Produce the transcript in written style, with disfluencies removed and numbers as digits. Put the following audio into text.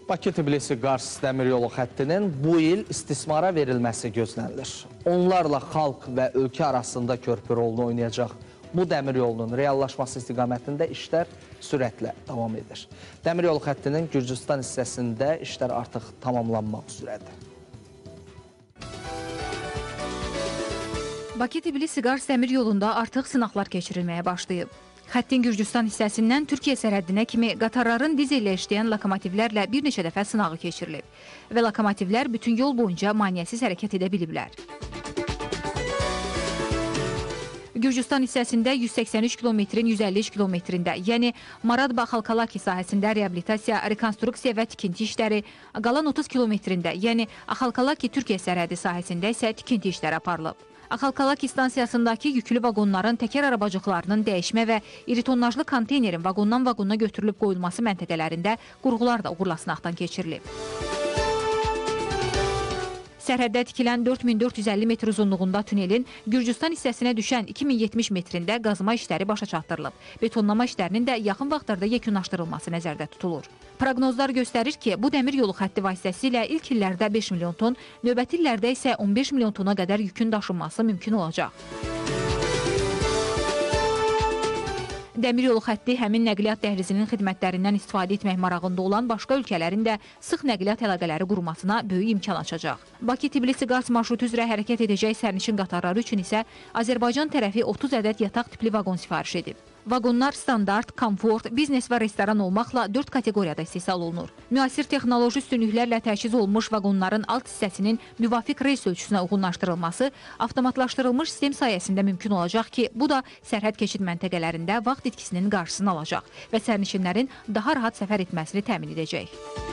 Bakı-Tbilisi-Qars dəmir yolu xəttinin bu il istismara verilməsi gözlənilir. Onlarla xalq və ölkə arasında körpü rolunu oynayacaq bu dəmir yolunun reallaşması istiqamətində işlər sürətlə davam edir. Dəmir yolu xəttinin Gürcüstan hissəsində işlər artıq tamamlanmaq üzrədir. Bakı-Tbilisi-Qars dəmir yolunda artıq sınaqlar keçirilməyə başlayıb. Xəttin Gürcüstan hissəsindən Türkiyə sərhəddinə kimi qatarların dizellə işləyən lokomotivlərlə bir neçə dəfə sınağı keçirilib və lokomotivlər bütün yol boyunca maneəsiz hərəkət edə biliblər. Gürcüstan hissəsində 183 kilometrin 153 kilometrində, yəni Maradba-Xalkalaki sahəsində reabilitasiya, rekonstruksiya və tikinti işləri, qalan 30 kilometrində, yəni Axalkalaki Türkiyə sərhədi sahəsində isə tikinti işləri aparılıb. Axalkalaki stansiyasındakı yüklü vaqonların təkər arabacıqlarının dəyişmə və iri tonnajlı konteynerin vaqondan vaqona götürülüb qoyulması məntəqələrində qurğular da uğurla sınaqdan keçirilib. Sərhəddə tikilən 4450 metr uzunluğunda tünelin Gürcüstan hissəsinə düşən 2070 metrində qazma işləri başa çatdırılıb. Betonlama işlərinin də yaxın vaxtlarda yekunlaşdırılması nəzərdə tutulur. Proqnozlar göstərir ki, bu dəmir yolu xətti vasitəsilə ilk illərdə 5 milyon ton, növbəti illərdə isə 15 milyon tona qədər yükün daşınması mümkün olacaq. Dəmir yolu xətti həmin nəqliyyat dəhlizinin xidmətlərindən istifadə etmək marağında olan başqa ölkələrin də sıx nəqliyyat əlaqələri qurmasına böyük imkan açacaq. Bakı-Tbilisi-Qars marşrutu üzrə hərəkət edəcək sərnişin qatarları üçün isə Azərbaycan tərəfi 30 ədəd yataq tipli vaqon sifariş edib. Vaqonlar standart, komfort, biznes və restoran olmaqla 4 kateqoriyada istehsal olunur. Müasir texnoloji üstünlüklərlə təchiz olunmuş vaqonların alt hissəsinin müvafiq reys ölçüsünə uyğunlaşdırılması avtomatlaşdırılmış sistem sayəsində mümkün olacaq ki, bu da sərhəd keçid məntəqələrində vaxt itkisinin qarşısını alacaq və sərnişinlərin daha rahat səfər etməsini təmin edəcək.